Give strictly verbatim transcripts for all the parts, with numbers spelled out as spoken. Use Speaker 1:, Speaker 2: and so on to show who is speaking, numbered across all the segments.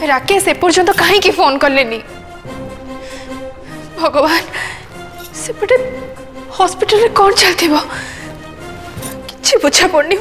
Speaker 1: राकेश एपर्यंत कहीं फोन कलेनी भगवान सेपटे हॉस्पिटल में कौन चलती कि बुझा पड़नी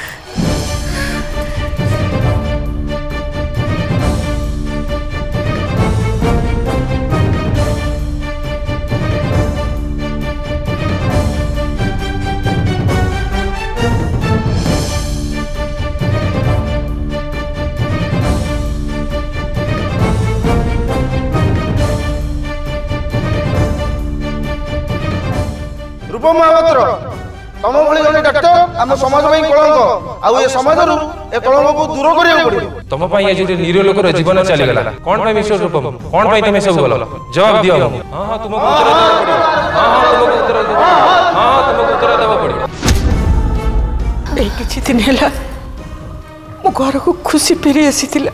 Speaker 2: रूपम महापात्र तुम भली जन डॉक्टर आम समाज में कलंक आउ ए समाज रु ए कलंक को दूर करिया पड़ियो
Speaker 3: तुम पई ए जे निरीह लोकर जीवन चली गला कोन पई मिस्टर रूपम कोन पई तमे सब गलो जवाब दियो हां हां तुमको उत्तर देबो पड़ियो हां हां तुमको उत्तर देबो हां हां तुमको उत्तर देबो पड़ियो
Speaker 4: ए किछि दिन हैला मो घर को खुशी फेरी आसीतिला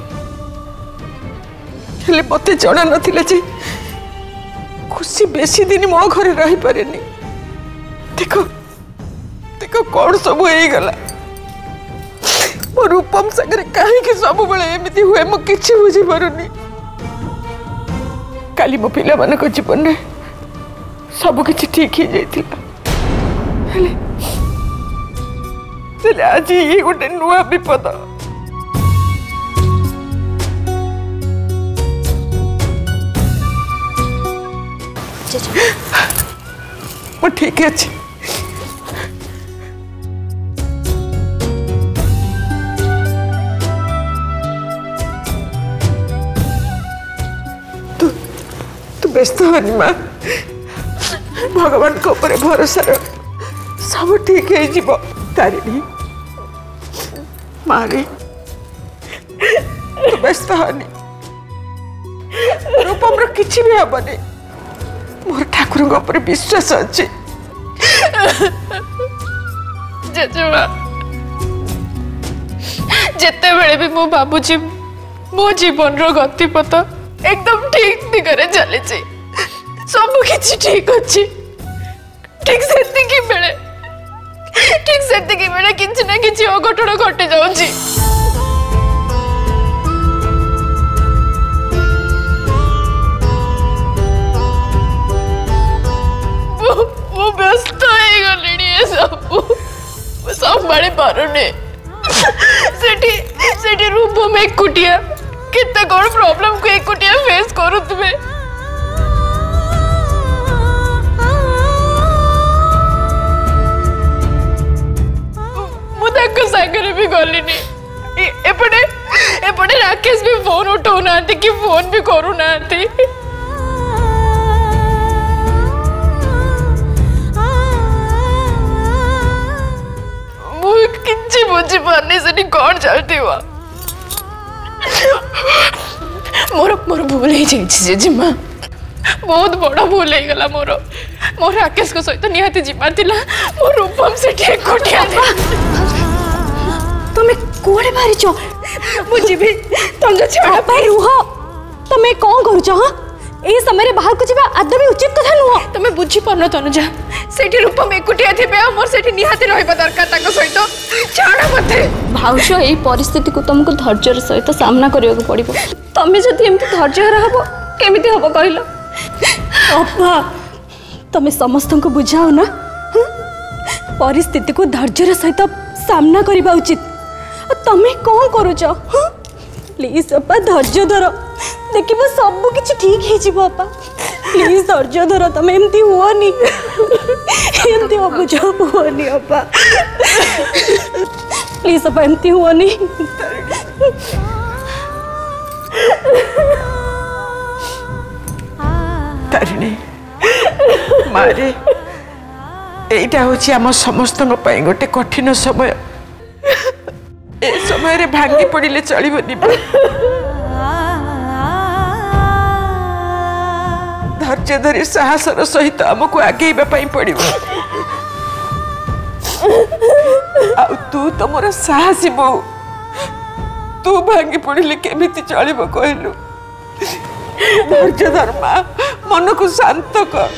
Speaker 4: हेले मते जणा नथिला जे खुशी बेसी दिन मो घरे रही पारेनी देखो देखो कौन सब हो गला मो रूपम संगे कहीं सब बेले एमती हुए मु किछि बुझी पारुनी काली मो पिला मन को जीवन में सब किछि ठीक ही जाइतिला हेले हेले आज ये गोटे नुआ विपद मो ठीक अच्छे व्यस्त हनी माँ भगवान को ऊपर भरोसा सब ठीक है जीव तारिणी मारी तू व्यस्त हनी रूपम रो किछि भी हबनी मोर ठाकुर ऊपर विश्वास अच्छे
Speaker 1: जेजेमा जेते बेले भी मो बाबूजी मो जीवन रो गतिपथ एकदम ठीक दिगरे चली सब किछि ठीक अच्छी ठीक से बेले ठीक से बेले किछि ना किछि अघटन घटी जाउछि वो व्यस्त हो गलिनी सब संभाली पारुनी सेठी सेठी रूप में एकुटिया कितना कौन प्रॉब्लम को एकुटिया फेस करू तुमे मुझे सागर भी गलिनी एपटे एपटे राकेश भी फोन उठाऊ ना कि फोन भी करू ना मुझे बुझी पानी से कौन चलती हुआ मोर मोर भूल ही जाइए जिमा बहुत बड़ा भूल हो गला मोर मोर राकेश को सहित निहाती जिमा थिला मोर रूपम से ठीक कोटिया
Speaker 5: तुम कोड़े बारी छो
Speaker 1: मुझे भी तुम जो छाड़ा
Speaker 5: भाई रुह तुम कौन करू छ हां ए समय रे बाहर को जीवा आदमी भी उचित कथा नुह
Speaker 1: तुम बुझी परनो तनुजा सेठी रूपम एकुटिया थिबे मोर सेठी निहाती रहबा दरकार ताको सहित छाड़ा मते
Speaker 5: भाउष ए परिस्थिति को तुमको धैर्य सहित सामना करियो को पड़िबो तमे जदि एमती धैर्य रहबो केमिति हबो कहलो अप्पा तमे समस्त को बुझाओ ना परिस्थिति को धैर्य सहित सामना करबा उचित तमे कौन करू छ प्लीज अप्पा धैर्य धर देखिबो सब किछि ठीक हे जीवो अप्पा प्लीज धैर्य धर तमे एमती होनी एमती हो बुझाओ होनी अप्पा प्लीज अप्पा एमती होनी
Speaker 4: तारिणी मारे एटा होची आम समस्त गोटे कठिन समय ए समय रे भांगी पड़िले चलिबनी धैर्य धरी साहसर सहित आमको आगेबा पड़ो आ तू तो मोर साहसी बहु तू भांगी पड़िले केमिति चलिबो कहलु धैर्य धर्मा मन को शांत कर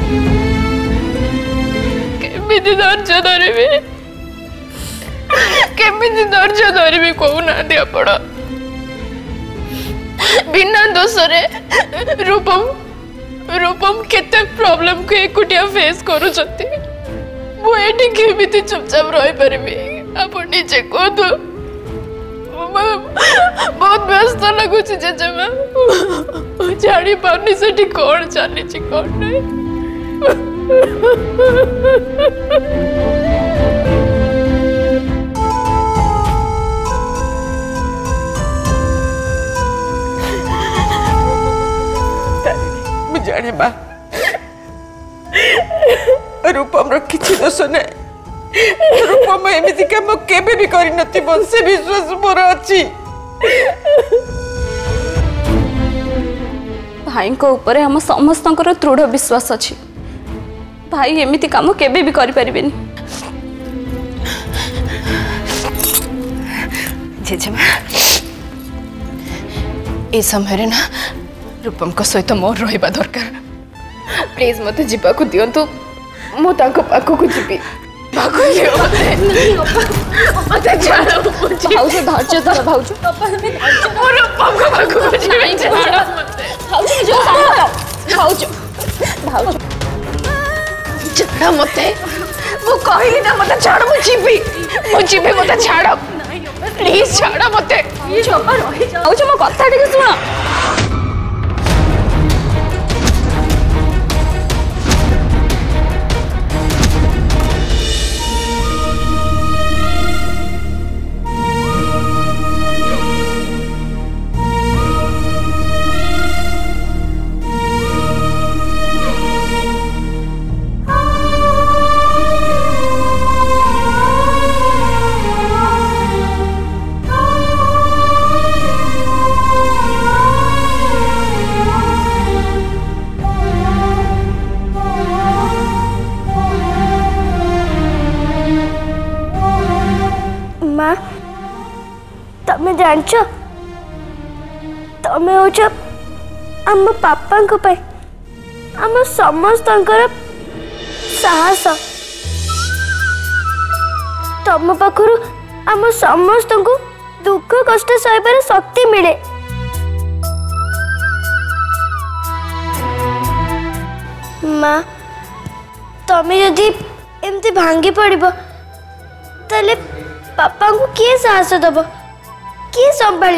Speaker 1: केमिति धैर्य धरिबे केमिति धैर्य धरबी कहूना आपण बिना दोष रे रूपम रूपम केते प्रॉब्लम को एकुटिया फेस करू छथि मु एठी केमिति चुपचाप रहि परबी आपण निजे कहतु बहुत व्यस्त लगुच जेजेमा जानी पानी से कौन चली कौन नहीं
Speaker 4: जाने बा रूपम रो किछि दोष नै रूपम एमिति काम केबे भी करि नथि बंसे विश्वास मोर अछि
Speaker 5: भाई को ऊपर हम समस्त दृढ़ विश्वास अछि भाई एमिति काम केबे भी करि परिबेनी
Speaker 1: जेजेमा ए समय ना रूपम को सहित मोर रहिबा दरकार प्लीज मते जीवा को दियंतु मु ताको पाखो को जीबी पाखो लियो मते जानो
Speaker 5: भाउज धैर्य धर भाउज
Speaker 1: मोर पाखो पाखो को जीबी जानो
Speaker 5: भाउज जो भाउज भाउज
Speaker 1: छाड़ मते मु कहली ना मते छाड़ मु जीबी मु जीबी मते छाड़ प्लीज छाड़ मते
Speaker 5: भाउज मो कथा ठीक सुन
Speaker 6: तमें जानच तमें होच आम पापा आम समस्त साहस तम पाखरु आम समस्त को दुख कष्ट सहबार शक्ति मिले माँ तमें यदि एमती भांगी पड़ब ताले पापा को किए साहस दब किए संभाल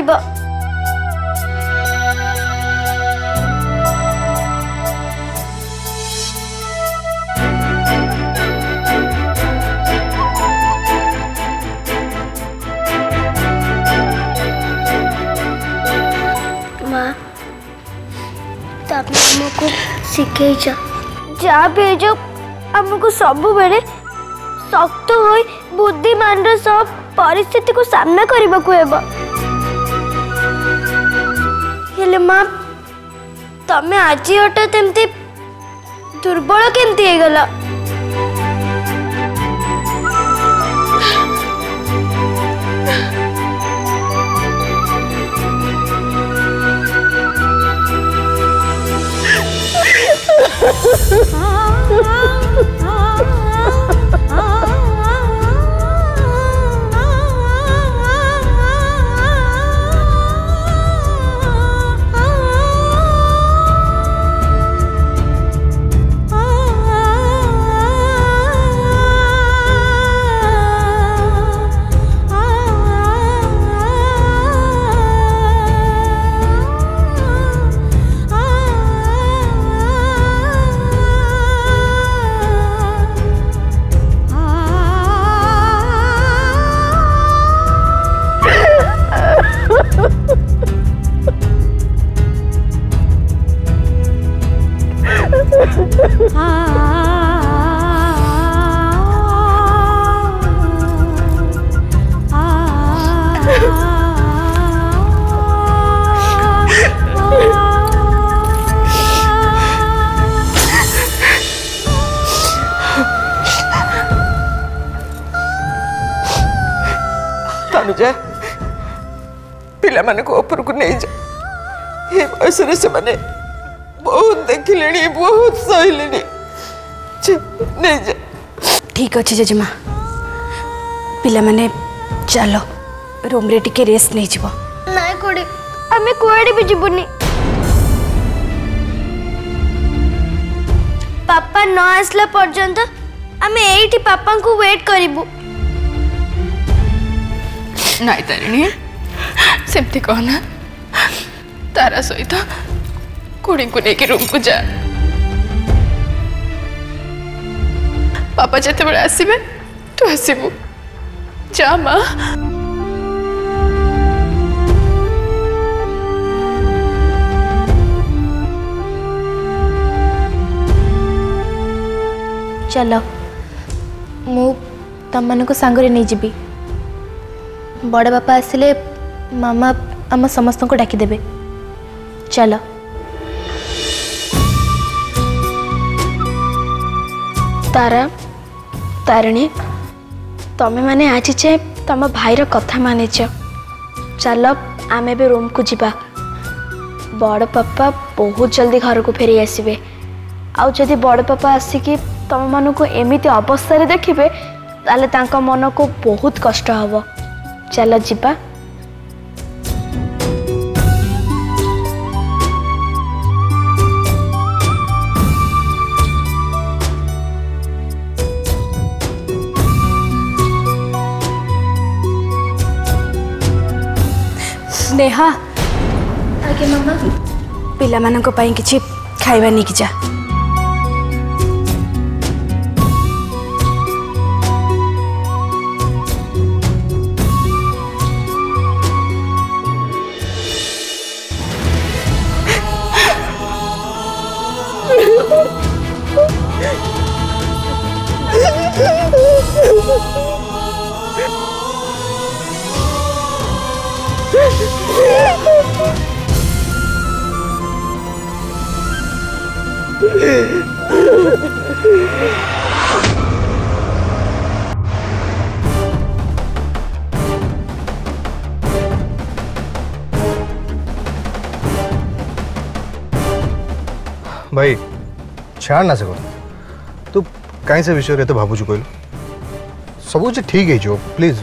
Speaker 6: माँ तमें हमको शिखे जहाँ भी जो हमको सब बेले शक्त हो बुद्धिमान सब परिस्थिति को सामना करने को हेबा हेले माँ तमें आज हठात एमती दुर्बल केमती हो गला
Speaker 4: तनुजा पिला मान को ऊपर को नहीं जा ये बयस से माने बहुत देखिले बहुत सहिले नहीं जा
Speaker 5: ठीक अच्छे जेजेमा पिला माने चलो रूम रे टिके रेस्ट नहीं जीवो
Speaker 6: ना कोड़े हमें कोड़े भी जीवनी पापा न आसला पर्यंत हमें एठी पापा को वेट करिबु
Speaker 1: नाई तारिणी सेमती कहना तारा सहित कुड़ी को लेके रूम को जा पापा जिते बड़े आसबे तू आसबू जा माँ
Speaker 7: चलो मु तम मान को सांगरे नहीं जीबी बड़ बापा आसिले मामा आम समस्त को डाकी देबे चलो
Speaker 5: तारा तारिणी तमें माने आज जे तम भाईर कथा मानिच चलो आमे भी रूम को जीवा बड़ पापा बहुत जल्दी घर को फेरी आसबे आउ जदि बड़ पापा आसिकी तम मन को एमिति अवस्था देखिबे ताले तांका मन को बहुत कष्ट हबो चलो जीवा नेहा
Speaker 7: आगे मामा
Speaker 5: पिला मानक पई किछि खाइबा नहीं कि जा
Speaker 8: भाई छाड़ ना सको तू कहीं से विषय तो भावुचु कहलु सब कुछ ठीक है जो प्लीज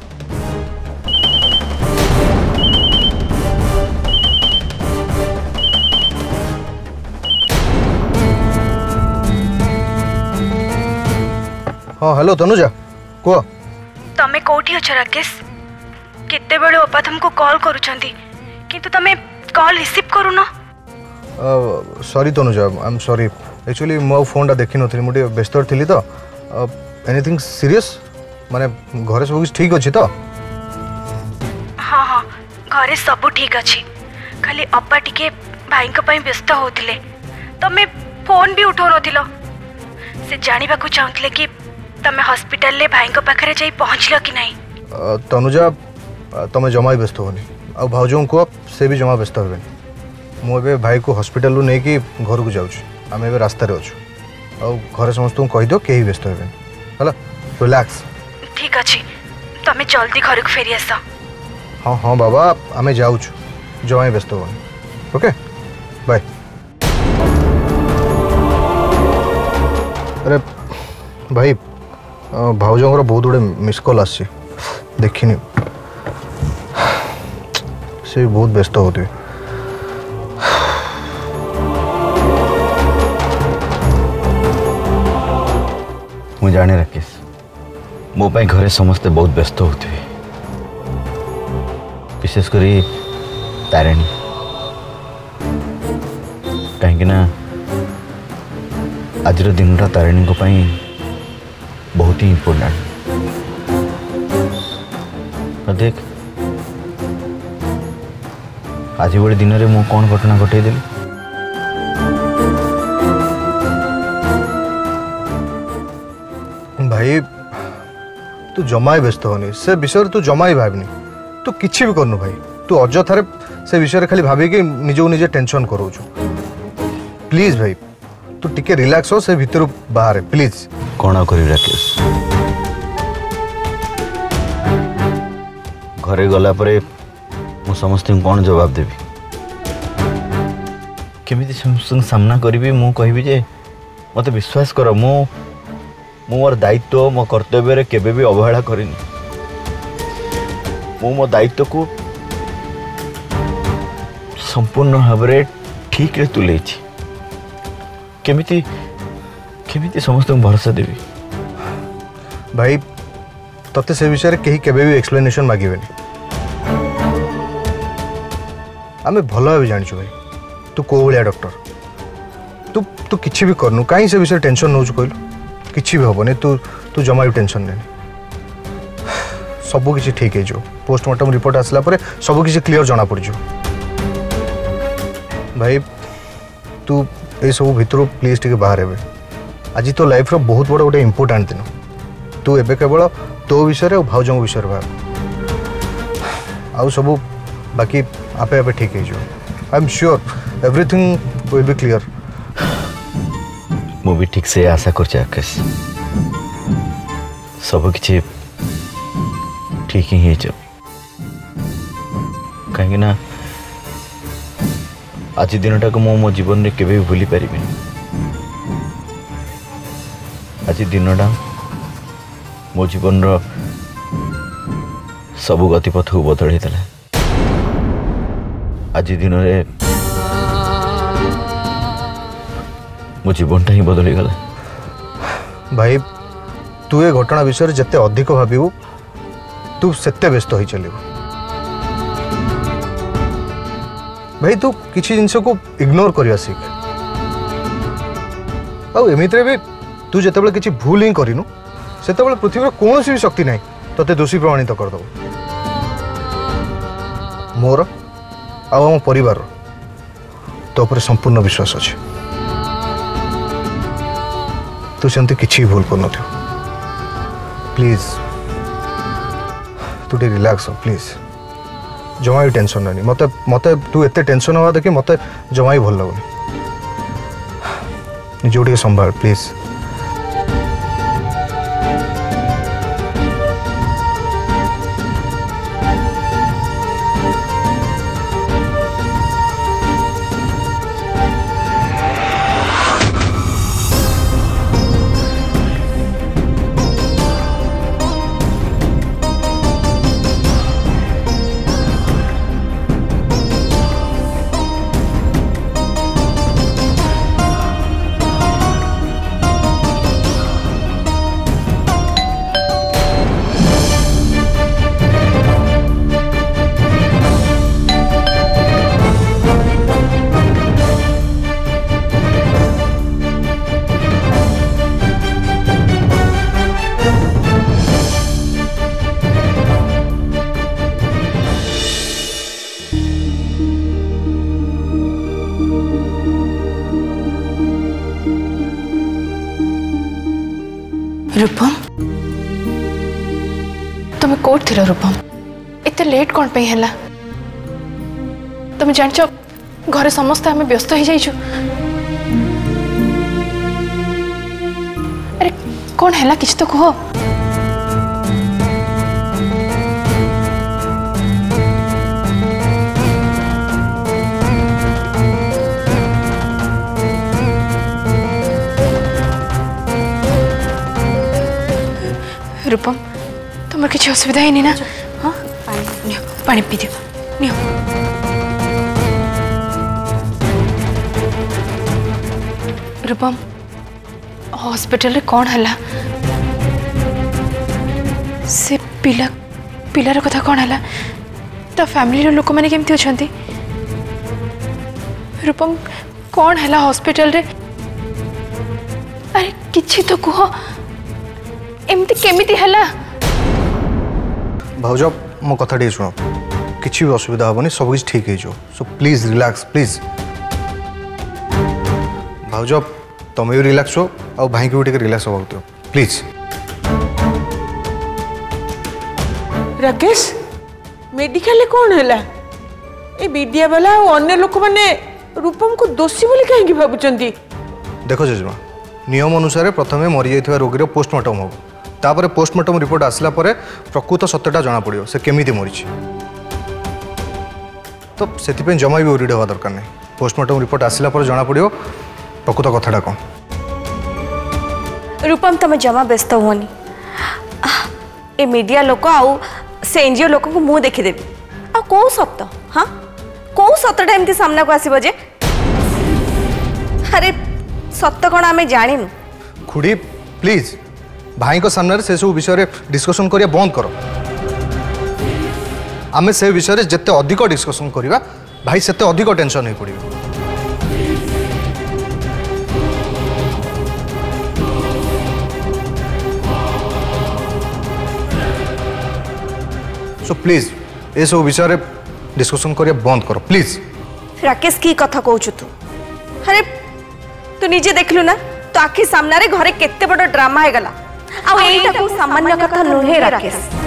Speaker 8: हाँ हेलो तनुजा कह
Speaker 5: तमे कोठी अछ राकेश केते बेले ओपा तुमको कॉल करूछंती किंतु तमे कॉल रिसीव करूनो
Speaker 8: sorry Tanuja I am sorry actually मो फोन टा देखि नथि मुटे व्यस्त थिली तो एनीथिंग सीरियस माने घरे सब ठीक अछि तो
Speaker 5: हाँ हाँ घरे सब ठीक अछि खाली अपा टिके भाई को पई व्यस्त होथिले तमे फोन भी उठो नथिलो से जानिबा को चाहथिले कि तमे हॉस्पिटल ले भाई को पाखरे जाई पहुंचलो कि नहीं
Speaker 8: तनुजा तमे जमा व्यस्त होनी आ भाउजों को से भी जमा व्यस्त होबे मुझे भाई को हॉस्पिटल नहीं कि घर को जाऊँ आम ए रास्तार अच्छु आ घर समस्त कही दो कहीं व्यस्त हे है रिलैक्स
Speaker 5: ठीक अच्छे तमें जल्दी घर को फेरी आस
Speaker 8: हाँ हाँ बाबा आम जाऊँ जमा व्यस्त हो ओके बाय अरे भाई भाउजों बहुत गुड़े मिस कॉल आसी देखनी से भी बहुत व्यस्त होते
Speaker 9: मु जाने राकेश मो पाई घरे समस्ते बहुत व्यस्त होते विशेष करी तारिणी कहीं ना आज दिनटा तारिणी को पाई बहुत ही इम्पोर्टेंट देख आज बड़े दिन में मु कौन घटना घटेदेली
Speaker 8: भाई तू जमा व्यस्त होनी से विषय तू जमा ही भावनी तू किसी भी करनु भाई तू अजथारे से विषय खाली भाभी कि निजो निजे टेंशन करोछु प्लीज भाई तू टिके रिलैक्स हो से भीतर बाहर प्लीज
Speaker 9: कौन करी राकेश घरे गला परे मु समस्त कौन जवाब देवी केमिति समस्त सामना करी मु कहबी जे मते विश्वास कर मु मु मोर दायित्व मो कर्तव्य केबे भी अवहेला करिनी मु मो दायित्व को संपूर्ण भाव ठीक रे तुले केमिति केमिति समस्त भरोसा देवी
Speaker 8: भाई तते से विषय कहीं केबे भी एक्सप्लेनेशन मागिबेनी आमे भलो भाव जानिछु भाई तू को भलिया डॉक्टर तू तू किछि भी करनु काई से विषय टेंशन नौछु कहलु किछि भी होबनी तू तू जमा भी टेंशन नेनी सब किछि ठीक है जो पोस्टमार्टम रिपोर्ट आसला परे सब किछि क्लियर जाना पड़ जो भाई तू ए सब भितर प्लीज टिके बाहर हेबे आज तो लाइफ रो बहुत बड़ गोटे इंपोर्टेंट दिन तू एबे केवल तो विषय और भाउजों विषय भाव आउ सब बाकी आपे आपे ठीक है जो I am sure everything will be clear
Speaker 9: मु भी ठीक से आशा कर आकाश सब किछि ठीक ही है कहीं ना आज दिनटा को मो जीवन में केवे भी भूली पारि आज दिनटा मो जीवन रो सबु गतिपथ को बदल देला आज दिन रे मो जीवनटा ही बदली गला
Speaker 8: भाई तू ए घटना विषय जिते अधिक भाबू तू सेते व्यस्त हो चल भाई तू किसी जिनस को इग्नोर करवा सीख आमित भी तू जिते किसी भूल ही करूँ से पृथ्वी कौन भी शक्ति ना तोते दोषी प्रमाणित करदे मोर आम परिवार तो पर संपूर्ण विश्वास अच्छे तू सेमती किसी भूल कर प्लीज तू रिलैक्स हो प्लीज जमा भी टेंशन नहीं मत मत तू एत टेंशन हवा देखी मत जमा भी भल लगुनि निजे संभाल प्लीज
Speaker 1: रूपम तुम्हें कोट थी रूपम इतने लेट कौन पे है तुम जान घरे समस्त आम व्यस्त हो जाइछु अरे कौन है किछ तो कह रूपम तुम किसी असुविधा ही नहीं ना हाँ पानी पी दियो नियो रूपम हॉस्पिटल रे कौन हला से पिला पिलार कथा कौन हला ता फैमिली रो लोक माने केमती अछंती रूपम कौन हला हॉस्पिटल रे अरे किछि तो कह एमती केमिति हला
Speaker 8: भाउज मो कथा टे सुनो किसी भी असुविधा हेनी सब कुछ ठीक है सो प्लीज रिलैक्स प्लीज भाउज तुम भी रिलैक्स हो और भाई को भी रिलैक्स हो प्लीज
Speaker 4: राकेश मेडिकल कौन है ए मीडिया वाला और अन्य लोक मैंने रूपम को दोषी बोली कहीं भावुंट
Speaker 8: देखो जेजमा नियम अनुसार प्रथम मरी जाइथिबा रोगी पोस्टमार्टम हो तापर पोस्टमार्टम रिपोर्ट आसला परे प्रकृत सत्यटा जना पड़ो से केमिति मरी तो से जमा भी ओरिड हवा दरकार नहीं पोस्टमार्टम रिपोर्ट आसला पर जना पड़ो प्रकृत कथाटा कौन
Speaker 6: रूपम तुम जमा व्यस्त होनी ए मीडिया लोक आउ
Speaker 10: से एनजीओ लोक को मुँह देखीदेवी आ कौ सत हाँ कौ सतटा एमती सामना को आसब जे अरे सत कौन आम जानू
Speaker 8: खुड़ी प्लीज भाई को सामने से सब विषय डिस्कसन करिया बंद करो आमे से विषय जिते अधिक डिस्कसन करिया भाई सेते अधिक टेंशन हो पड़े सो प्लीज ये सब विषय डिस्कसन करिया बंद करो प्लीज।
Speaker 10: राकेश की कथा कहू तू अरे तू निजे देखलु ना तो आखि सामने घरे केते बड़ ड्रामा है गला आ एटा को सामान्य कथा नुहे राकेश।